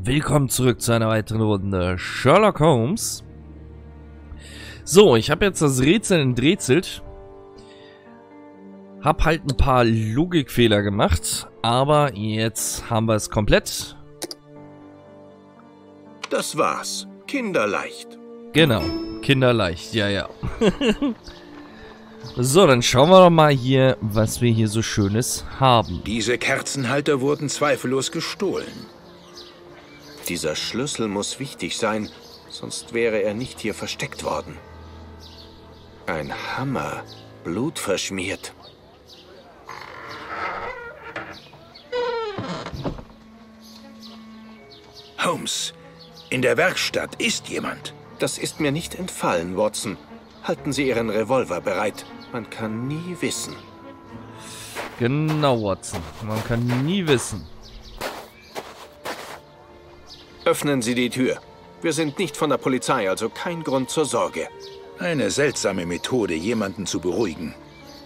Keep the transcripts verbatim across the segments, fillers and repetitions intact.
Willkommen zurück zu einer weiteren Runde Sherlock Holmes. So, ich habe jetzt das Rätsel enträtselt. Hab halt ein paar Logikfehler gemacht, aber jetzt haben wir es komplett. Das war's. Kinderleicht. Genau, kinderleicht, ja, ja. So, dann schauen wir doch mal hier, was wir hier so Schönes haben. Diese Kerzenhalter wurden zweifellos gestohlen. Dieser Schlüssel muss wichtig sein, sonst wäre er nicht hier versteckt worden. Ein Hammer, blutverschmiert. Holmes, in der Werkstatt ist jemand. Das ist mir nicht entfallen, Watson. Halten Sie Ihren Revolver bereit. Man kann nie wissen. Genau, Watson. Man kann nie wissen. Öffnen Sie die Tür. Wir sind nicht von der Polizei, also kein Grund zur Sorge. Eine seltsame Methode, jemanden zu beruhigen.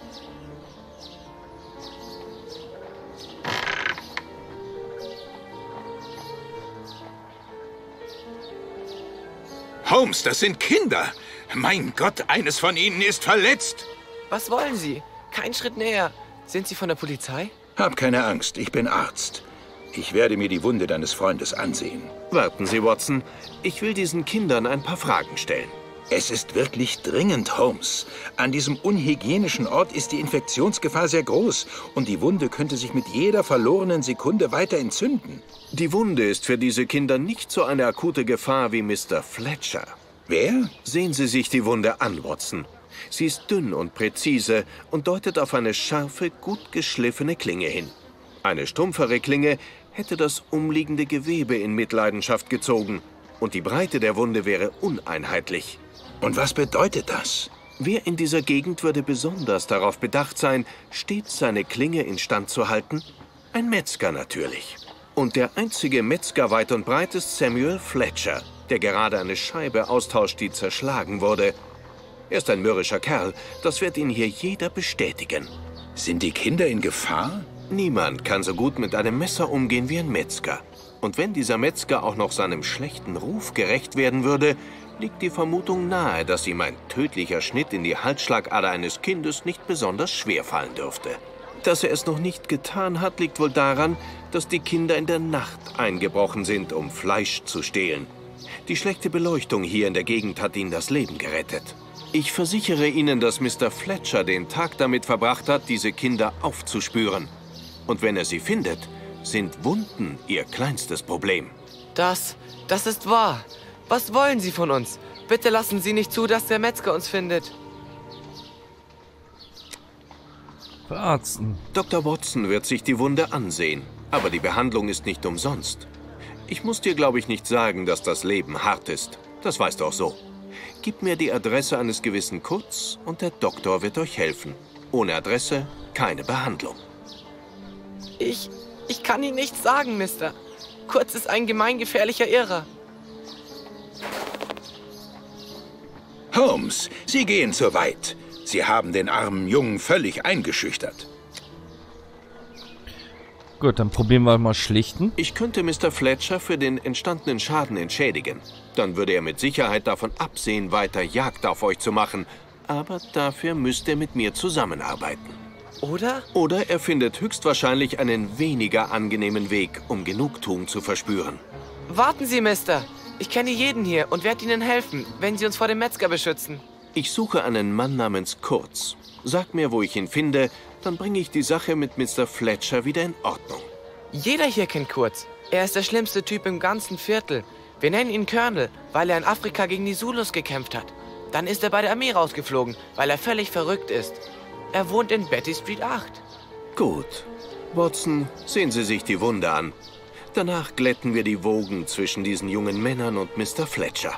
Holmes, das sind Kinder. Mein Gott, eines von ihnen ist verletzt. Was wollen Sie? Kein Schritt näher. Sind Sie von der Polizei? Hab keine Angst, ich bin Arzt. Ich werde mir die Wunde deines Freundes ansehen. Warten Sie, Watson. Ich will diesen Kindern ein paar Fragen stellen. Es ist wirklich dringend, Holmes. An diesem unhygienischen Ort ist die Infektionsgefahr sehr groß und die Wunde könnte sich mit jeder verlorenen Sekunde weiter entzünden. Die Wunde ist für diese Kinder nicht so eine akute Gefahr wie Mister Fletcher. Wer? Sehen Sie sich die Wunde an, Watson. Sie ist dünn und präzise und deutet auf eine scharfe, gut geschliffene Klinge hin. Eine stumpfere Klinge hätte das umliegende Gewebe in Mitleidenschaft gezogen und die Breite der Wunde wäre uneinheitlich. Und was bedeutet das? Wer in dieser Gegend würde besonders darauf bedacht sein, stets seine Klinge instand zu halten? Ein Metzger natürlich. Und der einzige Metzger weit und breit ist Samuel Fletcher, der gerade eine Scheibe austauscht, die zerschlagen wurde. Er ist ein mürrischer Kerl, das wird Ihnen hier jeder bestätigen. Sind die Kinder in Gefahr? Niemand kann so gut mit einem Messer umgehen wie ein Metzger. Und wenn dieser Metzger auch noch seinem schlechten Ruf gerecht werden würde, liegt die Vermutung nahe, dass ihm ein tödlicher Schnitt in die Halsschlagader eines Kindes nicht besonders schwer fallen dürfte. Dass er es noch nicht getan hat, liegt wohl daran, dass die Kinder in der Nacht eingebrochen sind, um Fleisch zu stehlen. Die schlechte Beleuchtung hier in der Gegend hat ihnen das Leben gerettet. Ich versichere Ihnen, dass Mister Fletcher den Tag damit verbracht hat, diese Kinder aufzuspüren. Und wenn er sie findet, sind Wunden ihr kleinstes Problem. Das, das ist wahr. Was wollen Sie von uns? Bitte lassen Sie nicht zu, dass der Metzger uns findet. Verarzten. Doktor Watson wird sich die Wunde ansehen, aber die Behandlung ist nicht umsonst. Ich muss dir, glaube ich, nicht sagen, dass das Leben hart ist. Das weißt du auch so. Gib mir die Adresse eines gewissen Kurz und der Doktor wird euch helfen. Ohne Adresse keine Behandlung. Ich, ich kann Ihnen nichts sagen, Mister. Kurz ist ein gemeingefährlicher Irrer. Holmes, Sie gehen zu weit. Sie haben den armen Jungen völlig eingeschüchtert. Gut, dann probieren wir mal schlichten. Ich könnte Mister Fletcher für den entstandenen Schaden entschädigen. Dann würde er mit Sicherheit davon absehen, weiter Jagd auf euch zu machen. Aber dafür müsste er mit mir zusammenarbeiten. Oder? Oder er findet höchstwahrscheinlich einen weniger angenehmen Weg, um Genugtuung zu verspüren. Warten Sie, Mister. Ich kenne jeden hier und werde Ihnen helfen, wenn Sie uns vor dem Metzger beschützen. Ich suche einen Mann namens Kurz. Sag mir, wo ich ihn finde, dann bringe ich die Sache mit Mister Fletcher wieder in Ordnung. Jeder hier kennt Kurz. Er ist der schlimmste Typ im ganzen Viertel. Wir nennen ihn Colonel, weil er in Afrika gegen die Zulus gekämpft hat. Dann ist er bei der Armee rausgeflogen, weil er völlig verrückt ist. Er wohnt in Betty Street acht. Gut. Watson, sehen Sie sich die Wunde an. Danach glätten wir die Wogen zwischen diesen jungen Männern und Mister Fletcher.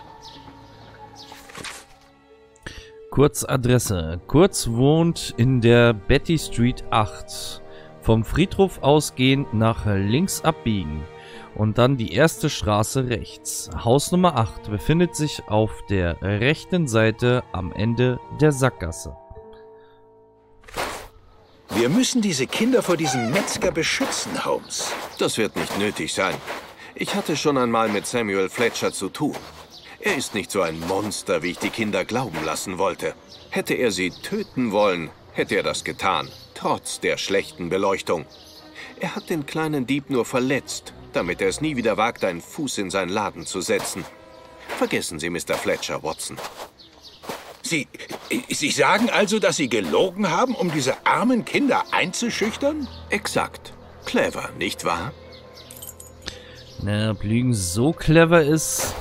Kurz Adresse. Kurz wohnt in der Betty Street acht. Vom Friedhof ausgehend nach links abbiegen. Und dann die erste Straße rechts. Haus Nummer acht befindet sich auf der rechten Seite am Ende der Sackgasse. Wir müssen diese Kinder vor diesem Metzger beschützen, Holmes. Das wird nicht nötig sein. Ich hatte schon einmal mit Samuel Fletcher zu tun. Er ist nicht so ein Monster, wie ich die Kinder glauben lassen wollte. Hätte er sie töten wollen, hätte er das getan, trotz der schlechten Beleuchtung. Er hat den kleinen Dieb nur verletzt, damit er es nie wieder wagt, einen Fuß in seinen Laden zu setzen. Vergessen Sie Mister Fletcher, Watson. Sie, Sie sagen also, dass Sie gelogen haben, um diese armen Kinder einzuschüchtern? Exakt. Clever, nicht wahr? Na, ob Lügen so clever ist.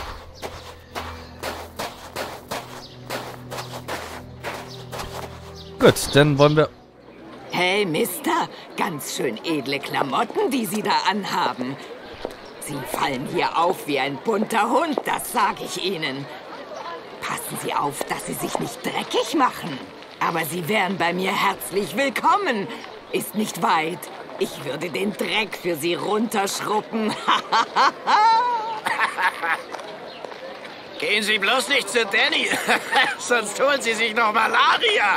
Gut, dann wollen wir... Hey, Mister, ganz schön edle Klamotten, die Sie da anhaben. Sie fallen hier auf wie ein bunter Hund, das sage ich Ihnen. Passen Sie auf, dass Sie sich nicht dreckig machen. Aber Sie wären bei mir herzlich willkommen. Ist nicht weit. Ich würde den Dreck für Sie runterschruppen. Gehen Sie bloß nicht zu Danny, sonst holen Sie sich noch Malaria.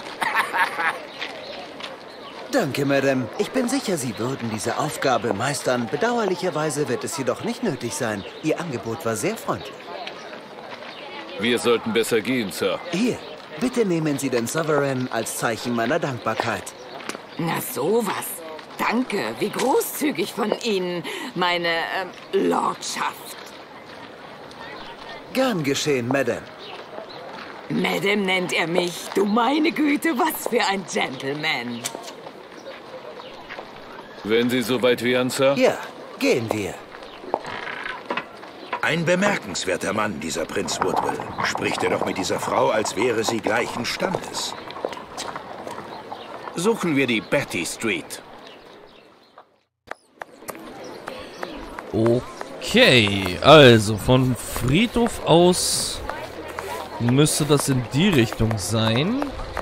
Danke, Madame. Ich bin sicher, Sie würden diese Aufgabe meistern. Bedauerlicherweise wird es jedoch nicht nötig sein. Ihr Angebot war sehr freundlich. Wir sollten besser gehen, Sir. Hier, bitte nehmen Sie den Sovereign als Zeichen meiner Dankbarkeit. Na sowas. Danke, wie großzügig von Ihnen, meine äh, Lordschaft. Gern geschehen, Madame. Madame nennt er mich. Du meine Güte, was für ein Gentleman. Wenn Sie soweit wären, Sir? Ja, gehen wir. Ein bemerkenswerter Mann, dieser Prinz Woodville. Spricht er doch mit dieser Frau, als wäre sie gleichen Standes. Suchen wir die Betty Street. Okay, also von Friedhof aus müsste das in die Richtung sein.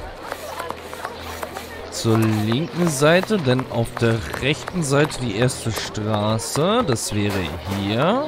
Zur linken Seite, denn auf der rechten Seite die erste Straße. Das wäre hier.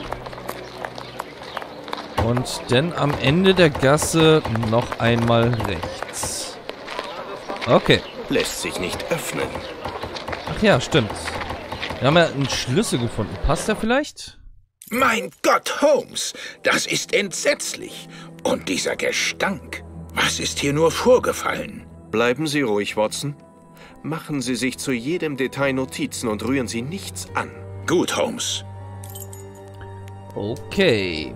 Und dann am Ende der Gasse noch einmal rechts. Okay. Lässt sich nicht öffnen. Ach ja, stimmt. Wir haben ja einen Schlüssel gefunden. Passt der vielleicht? Mein Gott, Holmes, das ist entsetzlich. Und dieser Gestank. Was ist hier nur vorgefallen? Bleiben Sie ruhig, Watson. Machen Sie sich zu jedem Detail Notizen und rühren Sie nichts an. Gut, Holmes. Okay.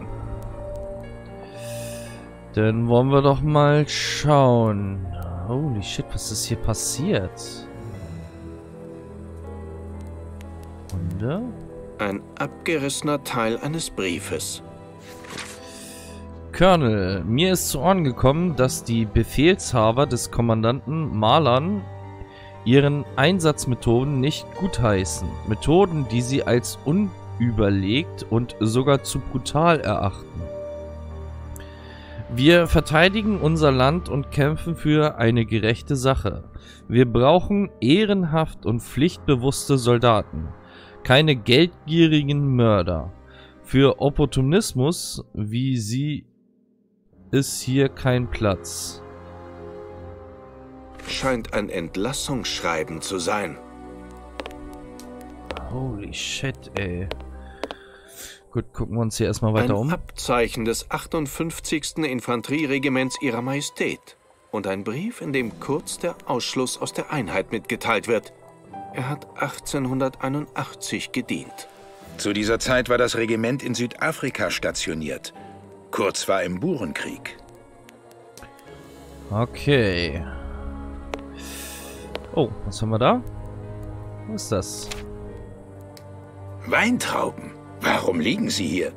Dann wollen wir doch mal schauen. Holy shit, was ist hier passiert? Hunde? Ein abgerissener Teil eines Briefes. Colonel, mir ist zu Ohren gekommen, dass die Befehlshaber des Kommandanten Marlan ihren Einsatzmethoden nicht gutheißen. Methoden, die sie als unüberlegt und sogar zu brutal erachten. Wir verteidigen unser Land und kämpfen für eine gerechte Sache. Wir brauchen ehrenhaft und pflichtbewusste Soldaten, keine geldgierigen Mörder. Für Opportunismus wie sie ist hier kein Platz. Scheint ein Entlassungsschreiben zu sein. Holy shit, ey. Gut, gucken wir uns hier erstmal weiter ein um. Ein Abzeichen des achtundfünfzigsten Infanterieregiments Ihrer Majestät. Und ein Brief, in dem kurz der Ausschluss aus der Einheit mitgeteilt wird. Er hat achtzehnhunderteinundachtzig gedient. Zu dieser Zeit war das Regiment in Südafrika stationiert. Kurz war im Burenkrieg. Okay. Oh, was haben wir da? Was ist das? Weintrauben. Warum liegen sie hier?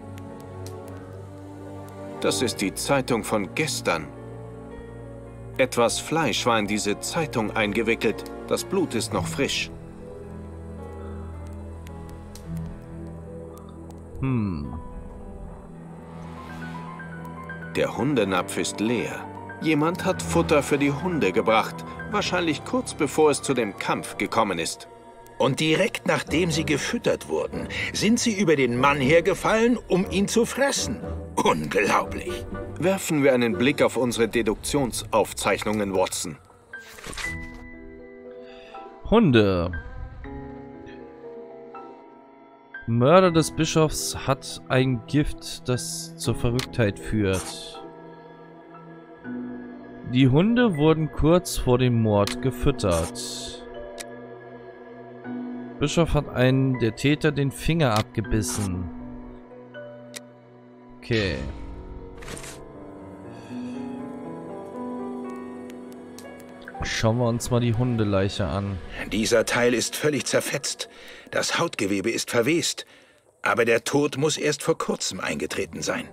Das ist die Zeitung von gestern. Etwas Fleisch war in diese Zeitung eingewickelt. Das Blut ist noch frisch. Hm. Der Hundenapf ist leer. Jemand hat Futter für die Hunde gebracht. Wahrscheinlich kurz bevor es zu dem Kampf gekommen ist. Und direkt nachdem sie gefüttert wurden, sind sie über den Mann hergefallen, um ihn zu fressen. Unglaublich. Werfen wir einen Blick auf unsere Deduktionsaufzeichnungen, Watson. Hunde. Mörder des Bischofs hat ein Gift, das zur Verrücktheit führt. Die Hunde wurden kurz vor dem Mord gefüttert. Bischof hat einen der Täter den Finger abgebissen. Okay. Schauen wir uns mal die Hundeleiche an. Dieser Teil ist völlig zerfetzt. Das Hautgewebe ist verwest. Aber der Tod muss erst vor kurzem eingetreten sein.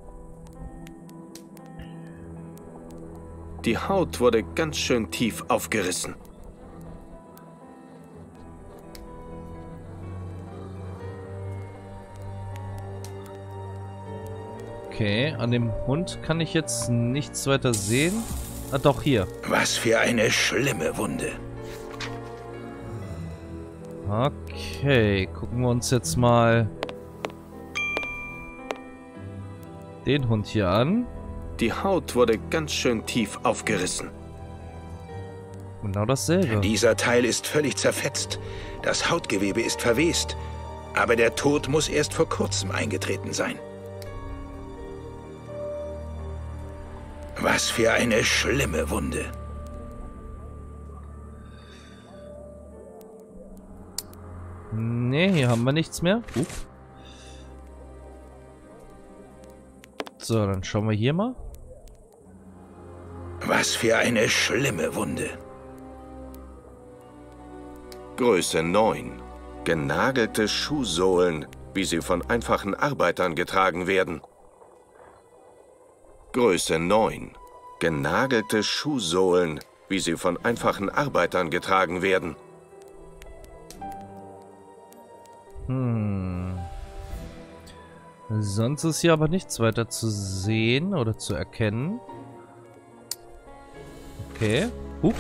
Die Haut wurde ganz schön tief aufgerissen. Okay, an dem Hund kann ich jetzt nichts weiter sehen. Ah, doch, hier. Was für eine schlimme Wunde. Okay, gucken wir uns jetzt mal den Hund hier an. Die Haut wurde ganz schön tief aufgerissen. Genau dasselbe. Dieser Teil ist völlig zerfetzt. Das Hautgewebe ist verwest. Aber der Tod muss erst vor kurzem eingetreten sein. Was für eine schlimme Wunde. Nee, hier haben wir nichts mehr. Uh. So, dann schauen wir hier mal. Was für eine schlimme Wunde. Größe neun. Genagelte Schuhsohlen, wie sie von einfachen Arbeitern getragen werden. Größe neun. Genagelte Schuhsohlen, wie sie von einfachen Arbeitern getragen werden. Hm. Sonst ist hier aber nichts weiter zu sehen oder zu erkennen. Okay. Huch.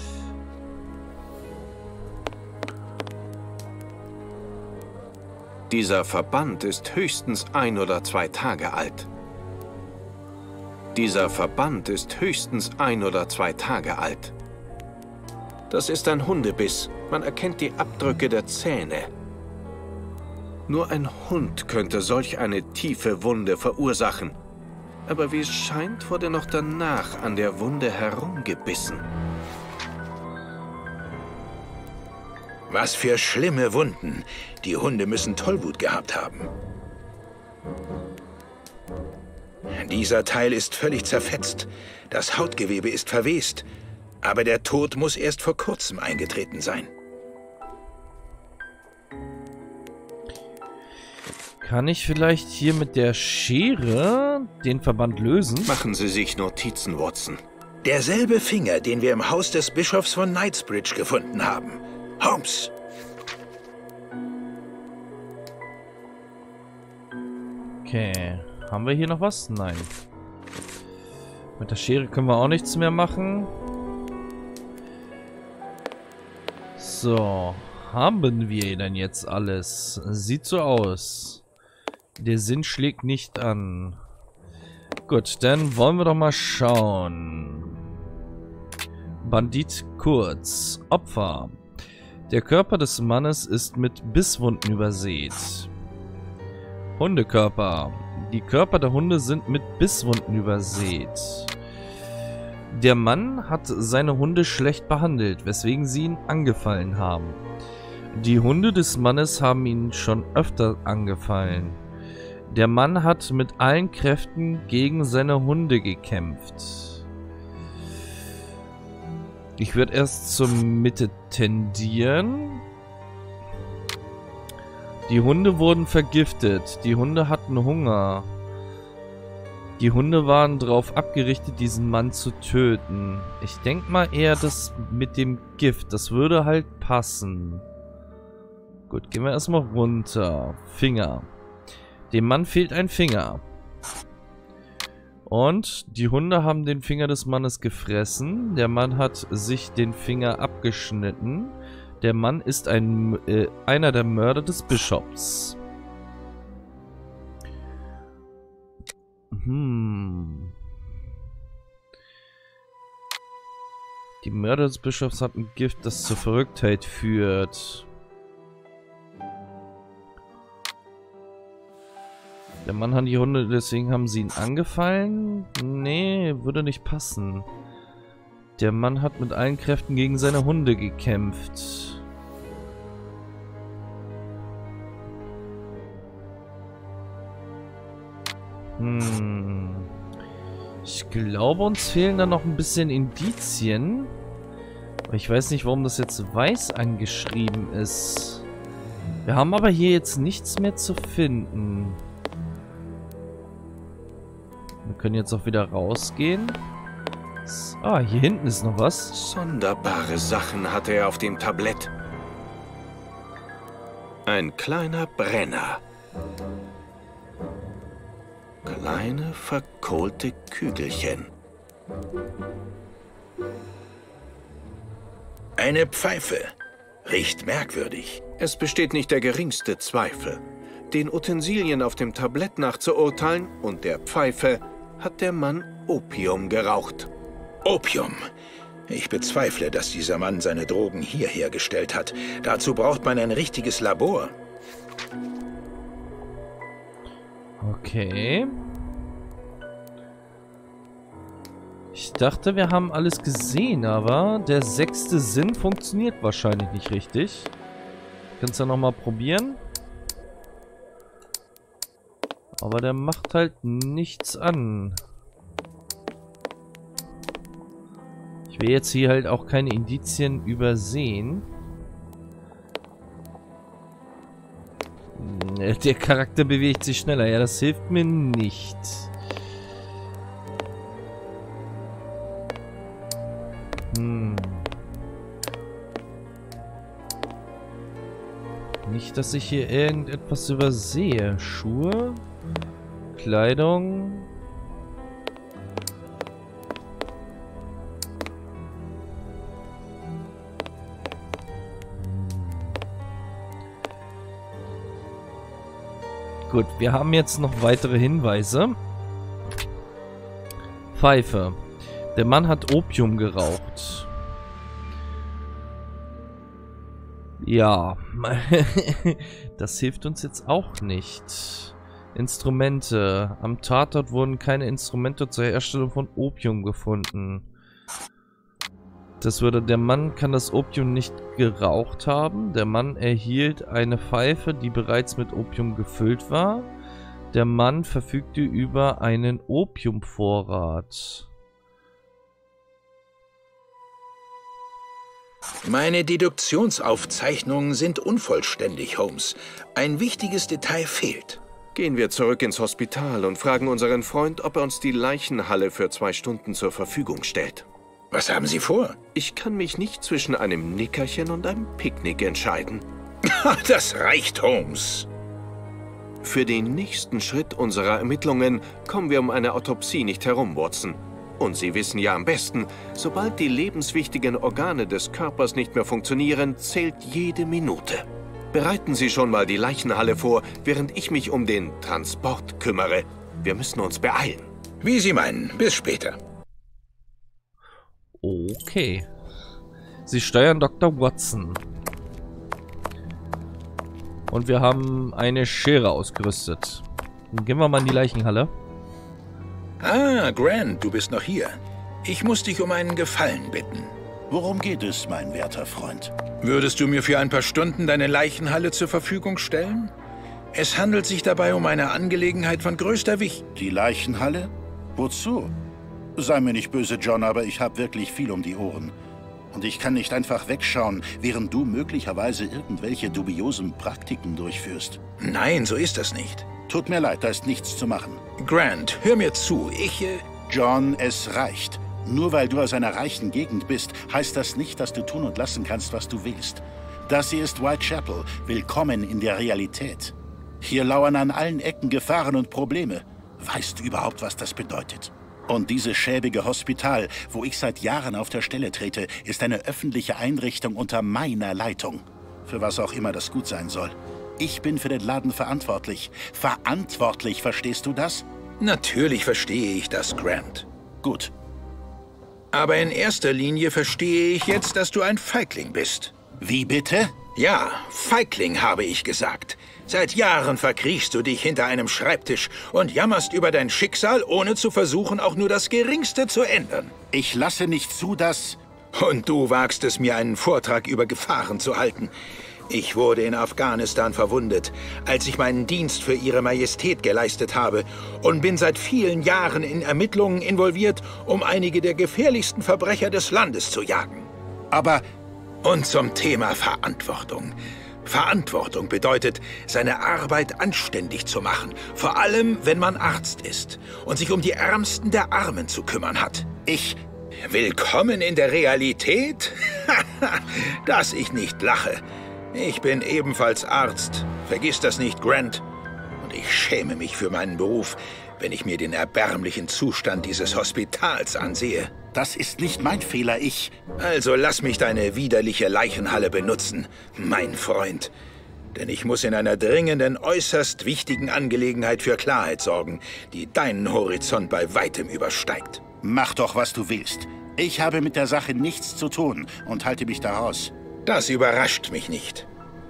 Dieser Verband ist höchstens ein oder zwei Tage alt. Dieser Verband ist höchstens ein oder zwei Tage alt. Das ist ein Hundebiss. Man erkennt die Abdrücke der Zähne. Nur ein Hund könnte solch eine tiefe Wunde verursachen. Aber wie es scheint, wurde noch danach an der Wunde herumgebissen. Was für schlimme Wunden. Die Hunde müssen Tollwut gehabt haben. Dieser Teil ist völlig zerfetzt. Das Hautgewebe ist verwest. Aber der Tod muss erst vor kurzem eingetreten sein. Kann ich vielleicht hier mit der Schere den Verband lösen? Machen Sie sich Notizen, Watson. Derselbe Finger, den wir im Haus des Bischofs von Knightsbridge gefunden haben. Holmes! Okay. Haben wir hier noch was? Nein. Mit der Schere können wir auch nichts mehr machen. So. Haben wir denn jetzt alles? Sieht so aus. Der Sinn schlägt nicht an. Gut, dann wollen wir doch mal schauen. Bandit Kurz. Opfer. Der Körper des Mannes ist mit Bisswunden übersät. Hundekörper. Die Körper der Hunde sind mit Bisswunden übersät. Der Mann hat seine Hunde schlecht behandelt, weswegen sie ihn angefallen haben. Die Hunde des Mannes haben ihn schon öfter angefallen. Der Mann hat mit allen Kräften gegen seine Hunde gekämpft. Ich würde erst zur Mitte tendieren. Die Hunde wurden vergiftet. Die Hunde hatten Hunger. Die Hunde waren darauf abgerichtet, diesen Mann zu töten. Ich denke mal eher das mit dem Gift. Das würde halt passen. Gut, gehen wir erstmal runter. Finger. Dem Mann fehlt ein Finger. Und die Hunde haben den Finger des Mannes gefressen. Der Mann hat sich den Finger abgeschnitten. Der Mann ist ein, äh, einer der Mörder des Bischofs. Hm. Die Mörder des Bischofs hatten Gift, das zur Verrücktheit führt. Der Mann hat die Hunde, deswegen haben sie ihn angefallen? Nee, würde nicht passen. Der Mann hat mit allen Kräften gegen seine Hunde gekämpft. Hm. Ich glaube, uns fehlen da noch ein bisschen Indizien. Aber ich weiß nicht, warum das jetzt weiß angeschrieben ist. Wir haben aber hier jetzt nichts mehr zu finden. Wir können jetzt auch wieder rausgehen. Ah, hier hinten ist noch was. Sonderbare Sachen hatte er auf dem Tablett. Ein kleiner Brenner. Kleine, verkohlte Kügelchen. Eine Pfeife. Riecht merkwürdig. Es besteht nicht der geringste Zweifel. Den Utensilien auf dem Tablett nach zu urteilen und der Pfeife hat der Mann Opium geraucht. Opium. Ich bezweifle, dass dieser Mann seine Drogen hier hergestellt hat. Dazu braucht man ein richtiges Labor. Okay. Ich dachte, wir haben alles gesehen, aber der sechste Sinn funktioniert wahrscheinlich nicht richtig. Kannst du ja nochmal probieren. Aber der macht halt nichts an. Ich will jetzt hier halt auch keine Indizien übersehen. Der Charakter bewegt sich schneller. Ja, das hilft mir nicht. Hm. Nicht, dass ich hier irgendetwas übersehe. Schuhe? Kleidung? Gut, wir haben jetzt noch weitere Hinweise. Pfeife. Der Mann hat Opium geraucht. Ja. Das hilft uns jetzt auch nicht. Instrumente. Am Tatort wurden keine Instrumente zur Herstellung von Opium gefunden. Das würde, der Mann kann das Opium nicht geraucht haben. Der Mann erhielt eine Pfeife, die bereits mit Opium gefüllt war. Der Mann verfügte über einen Opiumvorrat. Meine Deduktionsaufzeichnungen sind unvollständig, Holmes. Ein wichtiges Detail fehlt. Gehen wir zurück ins Hospital und fragen unseren Freund, ob er uns die Leichenhalle für zwei Stunden zur Verfügung stellt. Was haben Sie vor? Ich kann mich nicht zwischen einem Nickerchen und einem Picknick entscheiden. Das reicht, Holmes. Für den nächsten Schritt unserer Ermittlungen kommen wir um eine Autopsie nicht herum, Watson. Und Sie wissen ja am besten, sobald die lebenswichtigen Organe des Körpers nicht mehr funktionieren, zählt jede Minute. Bereiten Sie schon mal die Leichenhalle vor, während ich mich um den Transport kümmere. Wir müssen uns beeilen. Wie Sie meinen. Bis später. Okay. Sie steuern Doktor Watson. Und wir haben eine Schere ausgerüstet. Dann gehen wir mal in die Leichenhalle. Ah, Grant, du bist noch hier. Ich muss dich um einen Gefallen bitten. Worum geht es, mein werter Freund? Würdest du mir für ein paar Stunden deine Leichenhalle zur Verfügung stellen? Es handelt sich dabei um eine Angelegenheit von größter Wichtigkeit. Die Leichenhalle? Wozu? Sei mir nicht böse, John, aber ich habe wirklich viel um die Ohren. Und ich kann nicht einfach wegschauen, während du möglicherweise irgendwelche dubiosen Praktiken durchführst. Nein, so ist das nicht. Tut mir leid, da ist nichts zu machen. Grant, hör mir zu, ich... Äh John, es reicht. Nur weil du aus einer reichen Gegend bist, heißt das nicht, dass du tun und lassen kannst, was du willst. Das hier ist Whitechapel, willkommen in der Realität. Hier lauern an allen Ecken Gefahren und Probleme. Weißt du überhaupt, was das bedeutet? Und dieses schäbige Hospital, wo ich seit Jahren auf der Stelle trete, ist eine öffentliche Einrichtung unter meiner Leitung. Für was auch immer das gut sein soll. Ich bin für den Laden verantwortlich. Verantwortlich, verstehst du das? Natürlich verstehe ich das, Grant. Gut. Aber in erster Linie verstehe ich jetzt, dass du ein Feigling bist. Wie bitte? Ja, Feigling habe ich gesagt. Seit Jahren verkriechst du dich hinter einem Schreibtisch und jammerst über dein Schicksal, ohne zu versuchen, auch nur das Geringste zu ändern. Ich lasse nicht zu, dass... Und du wagst es, mir einen Vortrag über Gefahren zu halten. Ich wurde in Afghanistan verwundet, als ich meinen Dienst für Ihre Majestät geleistet habe und bin seit vielen Jahren in Ermittlungen involviert, um einige der gefährlichsten Verbrecher des Landes zu jagen. Aber... Und zum Thema Verantwortung. Verantwortung bedeutet, seine Arbeit anständig zu machen, vor allem, wenn man Arzt ist und sich um die Ärmsten der Armen zu kümmern hat. Ich... Willkommen in der Realität? Dass ich nicht lache. Ich bin ebenfalls Arzt. Vergiss das nicht, Grant. Und ich schäme mich für meinen Beruf, wenn ich mir den erbärmlichen Zustand dieses Hospitals ansehe. Das ist nicht mein Fehler, ich... Also lass mich deine widerliche Leichenhalle benutzen, mein Freund. Denn ich muss in einer dringenden, äußerst wichtigen Angelegenheit für Klarheit sorgen, die deinen Horizont bei weitem übersteigt. Mach doch, was du willst. Ich habe mit der Sache nichts zu tun und halte mich da raus. Das überrascht mich nicht.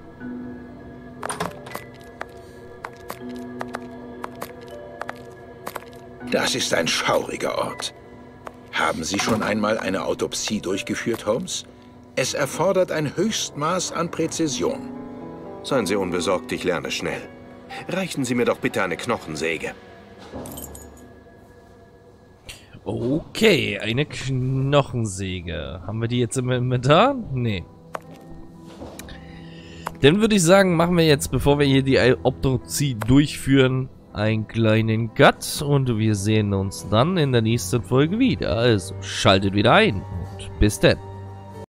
Das ist ein schauriger Ort. Haben Sie schon einmal eine Autopsie durchgeführt, Holmes? Es erfordert ein Höchstmaß an Präzision. Seien Sie unbesorgt, ich lerne schnell. Reichen Sie mir doch bitte eine Knochensäge. Okay, eine Knochensäge. Haben wir die jetzt im Inventar? Nee. Dann würde ich sagen, machen wir jetzt, bevor wir hier die Autopsie durchführen, einen kleinen Cut. Und wir sehen uns dann in der nächsten Folge wieder. Also schaltet wieder ein und bis dann.